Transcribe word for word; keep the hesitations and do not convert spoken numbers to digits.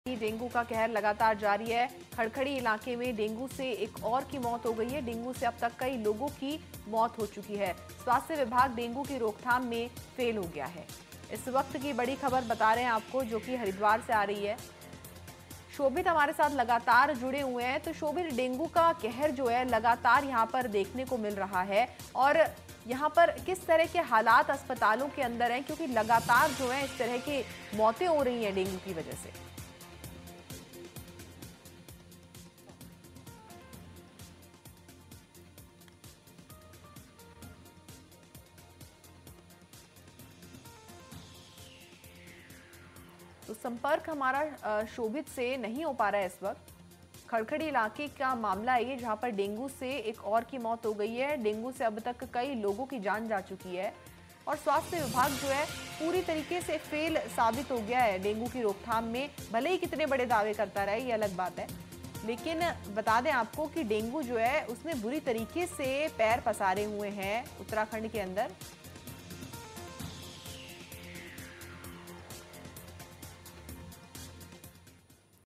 Dengue का कहर लगातार जारी है। खड़खड़ी इलाके में डेंगू से एक और की मौत हो गई है। डेंगू से अब तक कई लोगों की मौत हो चुकी है। स्वास्थ्य विभाग डेंगू की रोकथाम में फेल हो गया है। इस वक्त की बड़ी खबर बता रहे हैं आपको, जो कि हरिद्वार से आ रही है। शोभित हमारे साथ लगातार जुड़े हुए हैं। तो शोभित, डेंगू का कहर जो है लगातार यहाँ पर देखने को मिल रहा है और यहाँ पर किस तरह के हालात अस्पतालों के अंदर हैं, क्योंकि लगातार जो है इस तरह की मौतें हो रही हैं डेंगू की वजह से। तो संपर्क हमारा शोभित से नहीं हो पा रहा है इस वक्त। खड़खड़ी इलाके का मामला है ये, जहां पर डेंगू से एक और की मौत हो गई है। डेंगू से अब तक कई लोगों की जान जा चुकी है और स्वास्थ्य विभाग जो है पूरी तरीके से फेल साबित हो गया है डेंगू की रोकथाम में। भले ही कितने बड़े दावे करता रहे, ये अलग बात है, लेकिन बता दें आपको कि डेंगू जो है उसने बुरी तरीके से पैर पसारे हुए हैं उत्तराखंड के अंदर।